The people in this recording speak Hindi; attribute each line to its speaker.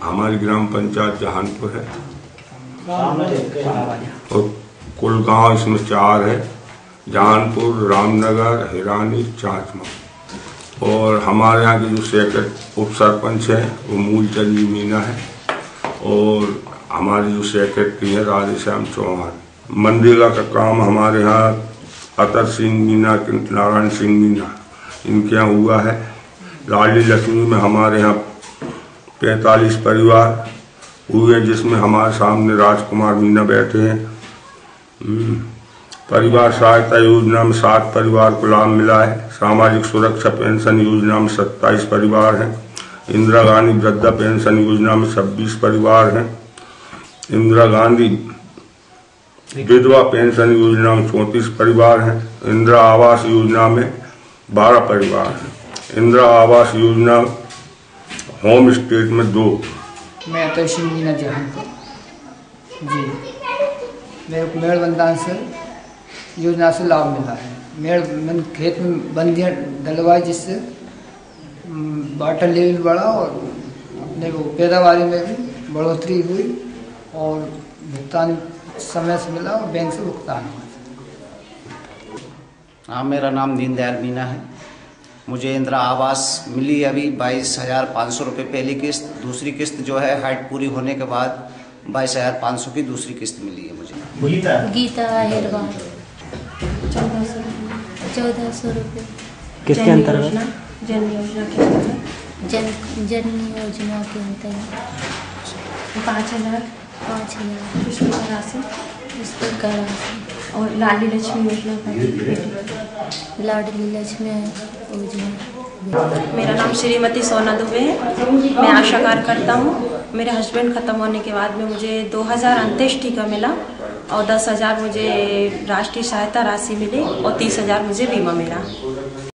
Speaker 1: हमारी ग्राम पंचायत जहानपुर है और कुल गांव इसमें 4 है, जहानपुर, रामनगर, हिरानी, चाचमा। और हमारे यहाँ के जो सेक्रेटरी उप सरपंच है वो मूलचंद मीना है और हमारी जो सेक्रेटरी है राधेश्याम चौहान। मनरेगा का काम हमारे यहाँ अतर सिंह मीना, नारायण सिंह मीना इनके यहाँ हुआ है। लाडली लक्ष्मी में हमारे यहाँ 45 परिवार हुए, जिसमें हमारे सामने राजकुमार मीना बैठे हैं। परिवार सहायता योजना में 7 परिवार को लाभ मिला है। सामाजिक सुरक्षा पेंशन योजना में 27 परिवार हैं। इंदिरा गांधी वृद्धा पेंशन योजना में 26 परिवार हैं। इंदिरा गांधी विधवा पेंशन योजना में 34 परिवार हैं। इंदिरा आवास योजना में 12 परिवार हैं। इंदिरा आवास योजना होम स्टेट में 2।
Speaker 2: मैं तहसील मीना जहानपुर जी, मेरे को मेड़ बंदान से योजना से लाभ मिला है। मेड़ खेत में बंदियाँ डलवाई, जिससे वाटर लेवल बढ़ा और अपने को पैदावारी में भी बढ़ोतरी हुई और भुगतान समय से मिला और बैंक से भुगतान हुआ।
Speaker 3: हाँ, मेरा नाम दीनदयाल मीना है। मुझे इंदिरा आवास मिली अभी 22,500 रुपये पहली किस्त। दूसरी किस्त जो है हाइट पूरी होने के बाद 22,500 की दूसरी किस्त मिली है मुझे।
Speaker 4: गीता हेरवा 1400 रुपये।
Speaker 5: किसके अंतर्गत?
Speaker 4: जन योजना के अंतर्गत। जन योजना के अंतर्गत 5,000 पुष्पिका राशि और लाडली लक्ष्मी योजना का लाडली लक्ष्मी योजना।
Speaker 6: मेरा नाम श्रीमती सोना दुबे है। मैं आशा कार्यकर्ता हूँ। मेरे हस्बैंड ख़त्म होने के बाद में मुझे 2000 अंत्येष्टि का मिला और 10,000 मुझे राष्ट्रीय सहायता राशि मिली और 30,000 मुझे बीमा मिला।